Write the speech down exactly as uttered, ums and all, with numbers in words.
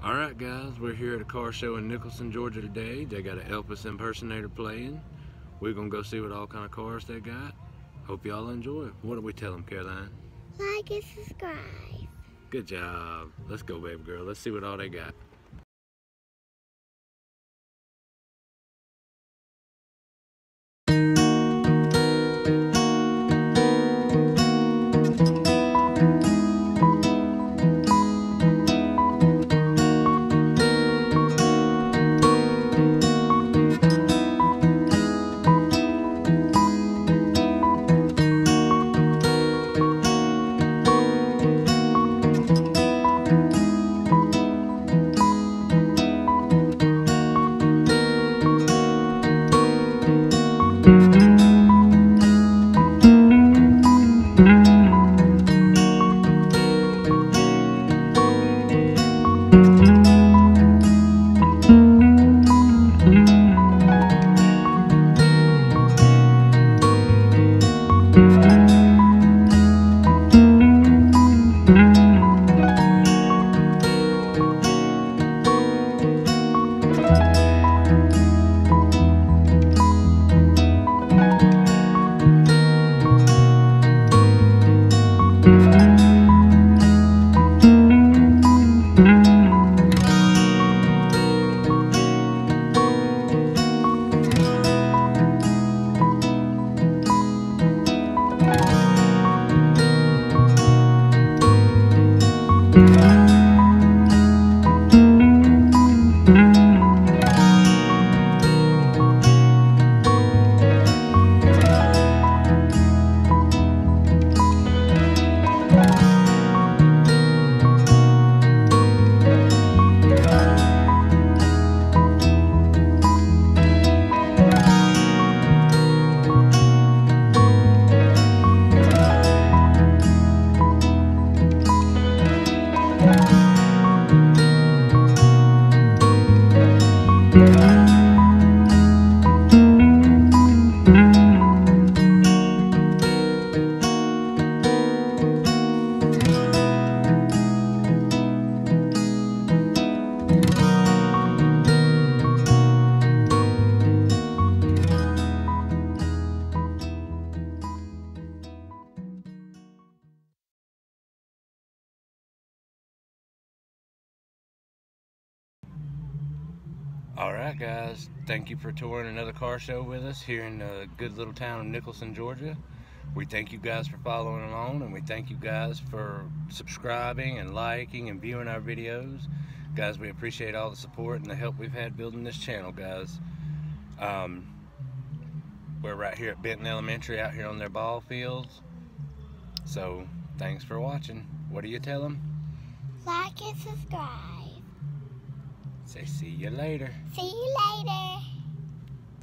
Alright guys, we're here at a car show in Nicholson, Georgia today. They got an Elvis impersonator playing. We're gonna go see what all kind of cars they got. Hope y'all enjoy. What do we tell them, Caroline? Like and subscribe. Good job. Let's go, baby girl. Let's see what all they got. Alright guys, thank you for touring another car show with us here in the good little town of Nicholson, Georgia. We thank you guys for following along, and we thank you guys for subscribing and liking and viewing our videos. Guys, we appreciate all the support and the help we've had building this channel, guys. Um, we're right here at Benton Elementary out here on their ball fields. So, thanks for watching. What do you tell them? Like and subscribe. Say see you later. See you later.